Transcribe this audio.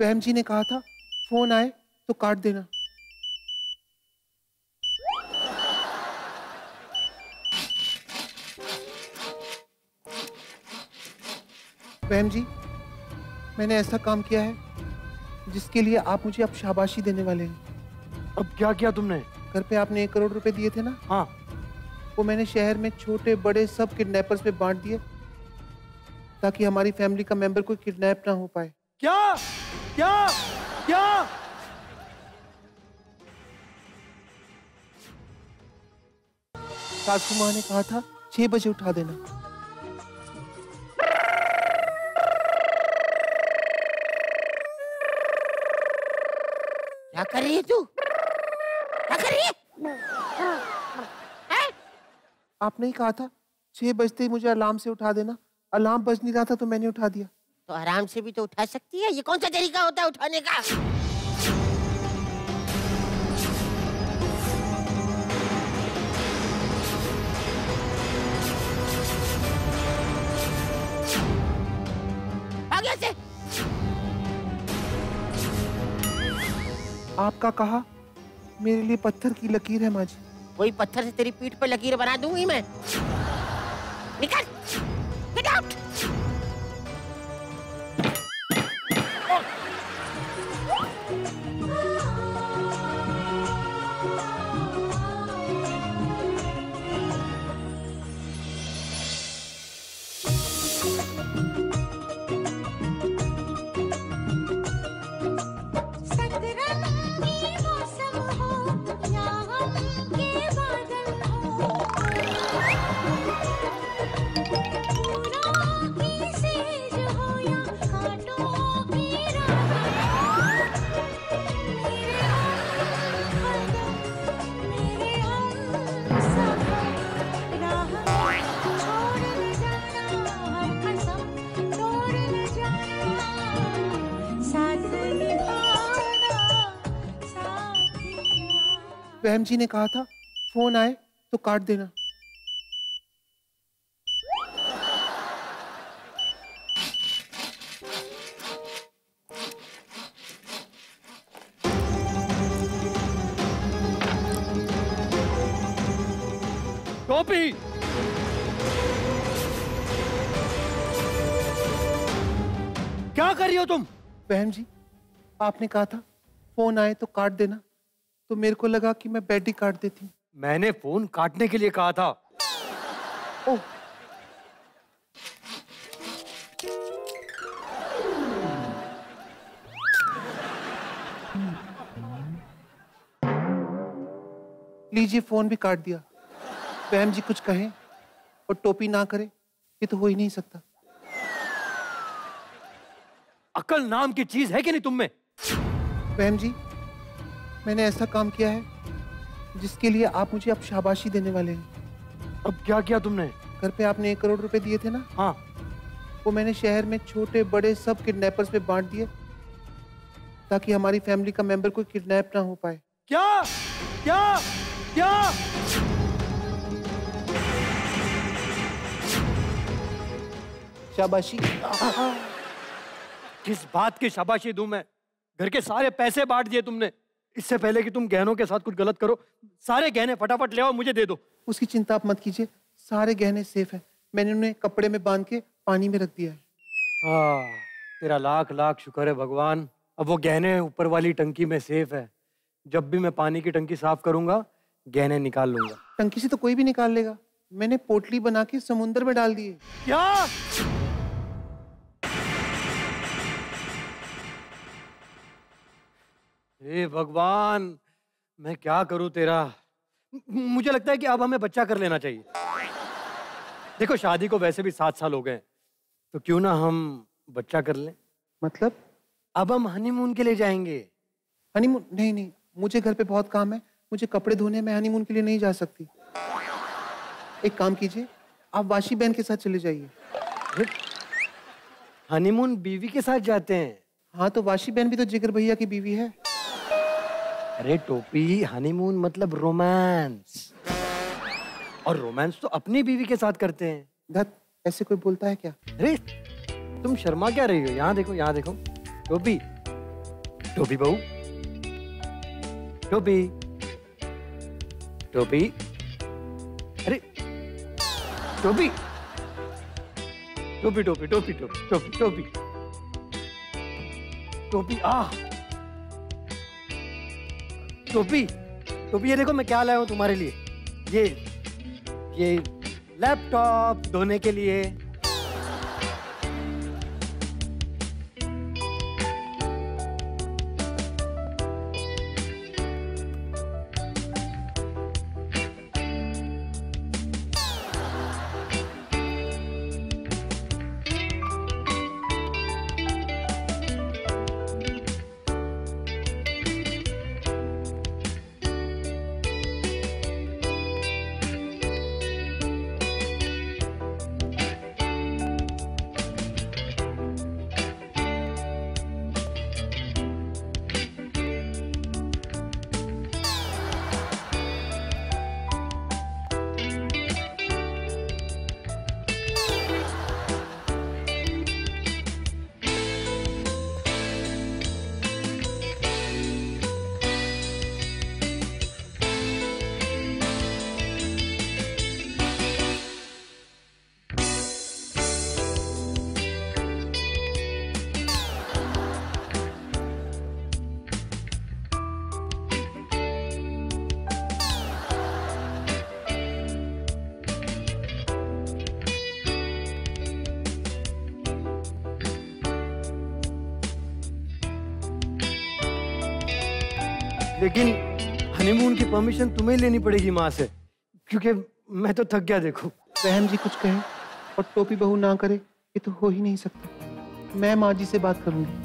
बहन जी ने कहा था फोन आए तो काट देना। बहन जी, मैंने ऐसा काम किया है जिसके लिए आप मुझे अब शाबाशी देने वाले हैं। अब क्या किया तुमने? घर पे आपने 1 करोड़ रुपए दिए थे ना? हाँ। वो मैंने शहर में छोटे बड़े सब किडनैपर्स में बांट दिए ताकि हमारी फैमिली का मेंबर कोई किडनैप ना हो पाए। क्या क्या क्या? सासू माँ ने कहा था 6 बजे उठा देना। क्या कर रही है तू? क्या कर रही है? आपने ही कहा था 6 बजते ही मुझे अलार्म से उठा देना। अलार्म बज नहीं रहा था तो मैंने उठा दिया। तो आराम से भी तो उठा सकती है। ये कौन सा तरीका होता है उठाने का? आगे से। आपका कहा मेरे लिए पत्थर की लकीर है माँ जी। वही पत्थर से तेरी पीठ पे लकीर बना दूंगी मैं। निकल, गेट आउट। बहन जी ने कहा था फोन आए तो काट देना। टोपी! क्या कर रही हो तुम? बहन जी, आपने कहा था फोन आए तो काट देना, तो मेरे को लगा कि मैं बेड ही काट देती। मैंने फोन काटने के लिए कहा था। ओह, लीजिए फोन भी काट दिया। बहन जी कुछ कहें और टोपी ना करे, ये तो हो ही नहीं सकता। अकल नाम की चीज है कि नहीं तुम में? बहन जी, मैंने ऐसा काम किया है जिसके लिए आप मुझे अब शाबाशी देने वाले हैं। अब क्या किया तुमने? घर पे आपने 1 करोड़ रुपए दिए थे ना? हाँ। वो मैंने शहर में छोटे बड़े सब किडनैपर्स में बांट दिए ताकि हमारी फैमिली का मेंबर कोई किडनैप ना हो पाए। क्या क्या क्या? शाबाशी। किस बात की शाबाशी दूं मैं? घर के सारे पैसे बांट दिए तुमने। इससे पहले कि तुम गहनों के साथ कुछ गलत करो, सारे गहने फटाफट ले आओ, मुझे दे दो। उसकी चिंता आप मत कीजिए, सारे गहने सेफ हैं। मैंने उन्हें कपड़े में बांध के पानी में रख दिया है। हाँ, तेरा लाख लाख शुक्र है भगवान। अब वो गहने ऊपर वाली टंकी में सेफ है। जब भी मैं पानी की टंकी साफ करूंगा, गहने निकाल लूंगा। टंकी से तो कोई भी निकाल लेगा। मैंने पोटली बना के समुद्र में डाल दिए। क्या? हे भगवान, मैं क्या करूं तेरा। मुझे लगता है कि अब हमें बच्चा कर लेना चाहिए। देखो, शादी को वैसे भी 7 साल हो गए, तो क्यों ना हम बच्चा कर लें। मतलब? अब हम हनीमून के लिए जाएंगे। हनीमून? नहीं नहीं, मुझे घर पे बहुत काम है, मुझे कपड़े धोने, मैं हनीमून के लिए नहीं जा सकती। एक काम कीजिए, आप वाशी बहन के साथ चले जाइए। हनीमून बीवी के साथ जाते हैं? हाँ, तो वाशी बहन भी तो जिगर भैया की बीवी है। अरे टोपी, हनीमून मतलब रोमांस, और रोमांस तो अपनी बीवी के साथ करते हैं। धत, ऐसे कोई बोलता है क्या? अरे तुम शर्मा क्या रही हो? यहाँ देखो, यहाँ देखो टोपी, टोपी बहू, टोपी, टोपी, अरे टोपी, टोपी, टोपी, टोपी, टोपी, टोपी, टोपी, टोपी, टोपी, टोपी, ये देखो मैं क्या लाया हूं तुम्हारे लिए। ये लैपटॉप धोने के लिए। लेकिन हनीमून की परमिशन तुम्हें लेनी पड़ेगी माँ से, क्योंकि मैं तो थक गया। देखो बहन जी कुछ कहे और टोपी बहू ना करे, ये तो हो ही नहीं सकता। मैं माँ जी से बात करूंगी।